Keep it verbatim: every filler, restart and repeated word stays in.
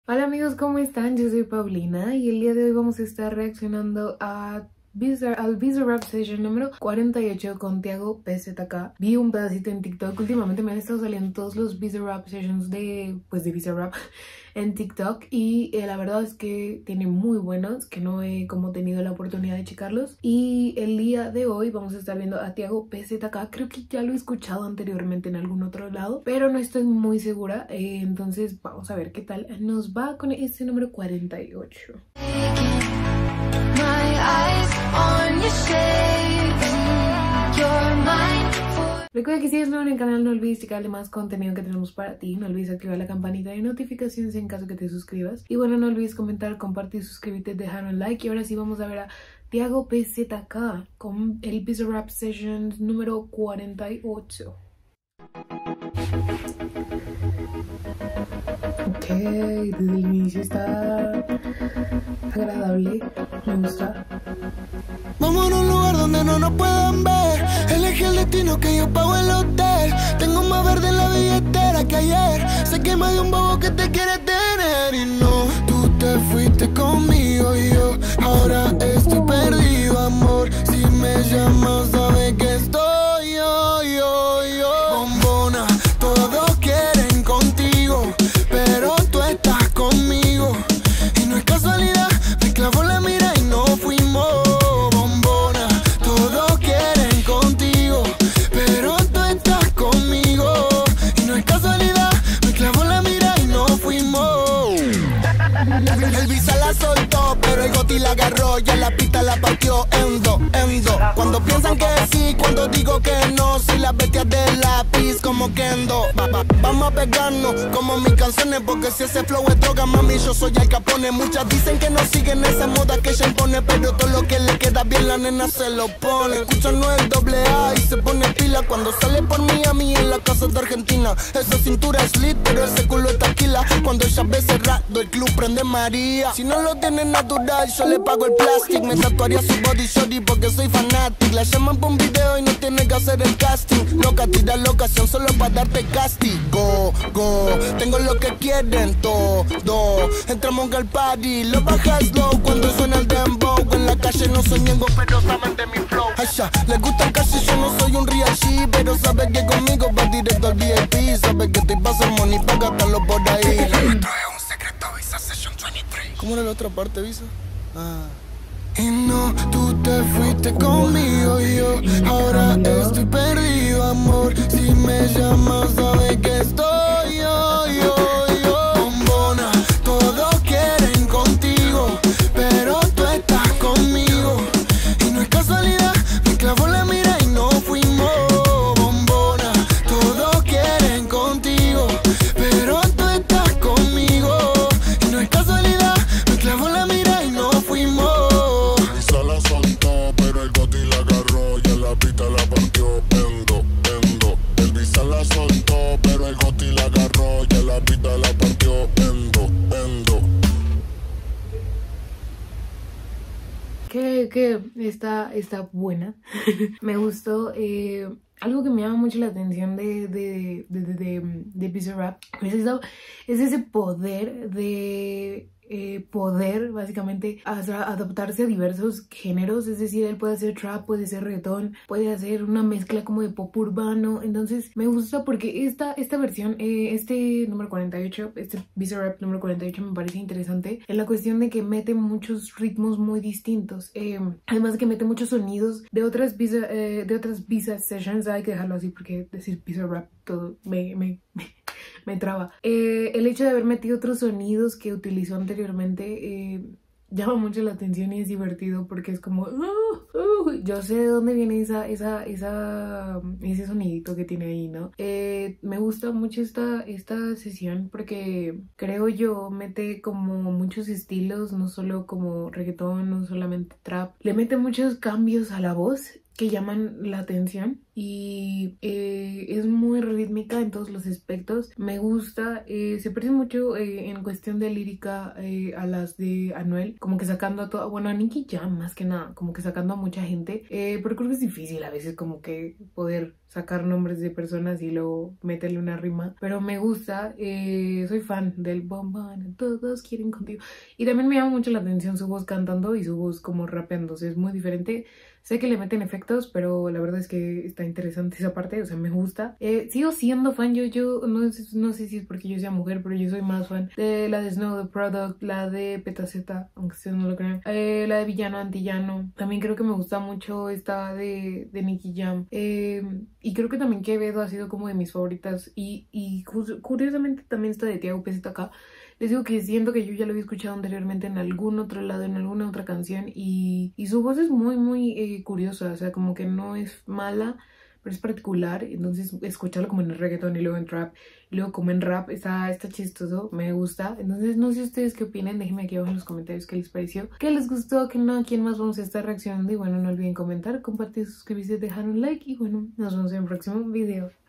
Hola amigos, ¿cómo están? Yo soy Paulina y el día de hoy vamos a estar reaccionando a Bizarre, al Bizarrap Session número cuarenta y ocho con Tiago P Z K. Vi un pedacito en TikTok, últimamente me han estado saliendo todos los Bizarrap Sessions de, pues de Bizarrap en TikTok y eh, la verdad es que tiene muy buenos, que no he como tenido la oportunidad de checarlos. Y el día de hoy vamos a estar viendo a Tiago P Z K, creo que ya lo he escuchado anteriormente en algún otro lado, pero no estoy muy segura, eh, entonces vamos a ver qué tal nos va con este número cuarenta y ocho. Recuerda que si eres nuevo en el canal no olvides checarle más contenido que tenemos para ti, no olvides activar la campanita de notificaciones en caso que te suscribas y bueno, no olvides comentar, compartir, suscribirte, dejar un like. Y ahora sí vamos a ver a Tiago P Z K con el Bizarrap Sessions número cuarenta y ocho. Ok, desde el inicio está agradable, me gusta. Vamos a un lugar donde no nos puedan ver. Elegí el destino que yo pago el hotel. Tengo más verde en la billetera que ayer. Sé que más de un bobo que te quiere tener. Y no, tú te fuiste conmigo y yo ahora estoy perdido, amor. Si me llamas sabes que estoy yo, yo, yo. Bombona, todos quieren contigo, pero tú estás conmigo. Y no es casualidad, me clavó la mira y no fuimos. El visa la soltó, pero el goti la agarró, ya la pista la partió en dos, en dos. Cuando piensan que sí, cuando digo que no, soy la bestia del lápiz como Kendo. Va, va, vamos a pegarnos como mis canciones, porque si ese flow es droga, mami, yo soy el Capone. Muchas dicen que no siguen esa moda que ella impone, pero todo lo que le queda bien la nena se lo pone. Escuchan el doble A y se pone pila cuando sale por Miami en la casa de Argentina. Esa cintura es lit, pero ese culo es taquila. Cuando ella ve cerrado el club prende María. Si no lo tiene natural, yo le pago el plástico. Me tatuaría su body shorty porque soy fanatic. La llaman por un video y no tiene que hacer el casting. Loca, tira la ocasión solo para darte castigo. Go, tengo lo que quieren todo. Entramos al party, lo bajas low cuando suena el dembow. En la calle no soy ñengo, pero saben de mi flow. Ay, ya, les gusta casi, yo no soy un real G, pero sabe que conmigo va directo al V I P. Sabe que estoy pasando money pa' gastarlo por ahí. ¿Cómo era la otra parte, Visa? Ah. Y no, tú te fuiste conmigo y yo ahora estoy perdido, amor. Si me llamas sabes que estoy yo, yo, yo. Bombona, todos quieren contigo, pero tú estás conmigo. Y no es casualidad, me clavó la mira y no fuimos. Bombona, todos quieren contigo, pero tú estás conmigo. Y no es casualidad, me clavó la mira y no fuimos. Esa la soltó, pero el goti la agarró, ya la pista la partió en dos, en dos. El visa la soltó, pero el goti la agarró, ya la pista la partió en dos, en dos. Que, que está, está buena. Me gustó. Eh, algo que me llama mucho la atención de, de, de, de, de, de Bizarrap es, eso, es ese poder de... Eh, poder básicamente adaptarse a diversos géneros. Es decir, él puede hacer trap, puede hacer reggaetón, puede hacer una mezcla como de pop urbano. Entonces me gusta porque esta, esta versión, eh, este número cuarenta y ocho, este Bizarrap número cuarenta y ocho me parece interesante en la cuestión de que mete muchos ritmos muy distintos, eh, además de que mete muchos sonidos de otras Bizarrap, eh, de otras Bizarrap Sessions. Hay que dejarlo así porque decir Bizarrap todo me, me, me me traba. Eh, el hecho de haber metido otros sonidos que utilizó anteriormente eh, llama mucho la atención y es divertido porque es como uh, uh, yo sé de dónde viene esa, esa, esa, ese sonidito que tiene ahí, ¿no? Eh, me gusta mucho esta, esta sesión porque creo yo mete como muchos estilos, no solo como reggaetón, no solamente trap, le mete muchos cambios a la voz que llaman la atención. y eh, es muy rítmica en todos los aspectos. Me gusta, eh, se parece mucho eh, en cuestión de lírica eh, a las de Anuel, como que sacando a toda, bueno, a Nicky Jam más que nada, como que sacando a mucha gente, eh, pero creo que es difícil a veces como que poder sacar nombres de personas y luego meterle una rima, pero me gusta, eh, soy fan del bombón, todos quieren contigo, y también me llama mucho la atención su voz cantando y su voz como rapeando, o sea, es muy diferente. Sé que le meten efectos, pero la verdad es que está interesante esa parte, o sea, me gusta. Eh, sigo siendo fan, yo, yo no, no sé si es porque yo sea mujer, pero yo soy más fan de la de Snow the Product, la de Petaceta, aunque ustedes no lo crean, eh, la de Villano Antillano. También creo que me gusta mucho esta de, de Nicky Jam. Eh, y creo que también Quevedo ha sido como de mis favoritas. Y, y curiosamente también esta de Tiago P Z K. Les digo que siento que yo ya lo había escuchado anteriormente en algún otro lado, en alguna otra canción, y, y su voz es muy, muy eh, curiosa, o sea, como que no es mala, pero es particular, entonces escucharlo como en el reggaeton y luego en trap, y luego como en rap, está, está chistoso, me gusta. Entonces no sé ustedes qué opinan, déjenme aquí abajo en los comentarios qué les pareció, qué les gustó, qué no, a quién más vamos a estar reaccionando, y bueno, no olviden comentar, compartir, suscribirse, dejar un like, y bueno, nos vemos en el próximo video.